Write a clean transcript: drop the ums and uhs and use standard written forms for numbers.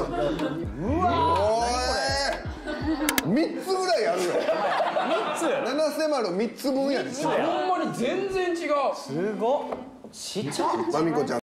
3つぐらいあるよ。七瀬丸3つ分やで。 ほんまに全然違う。 すごっ。ちっちゃ。 まみこちゃん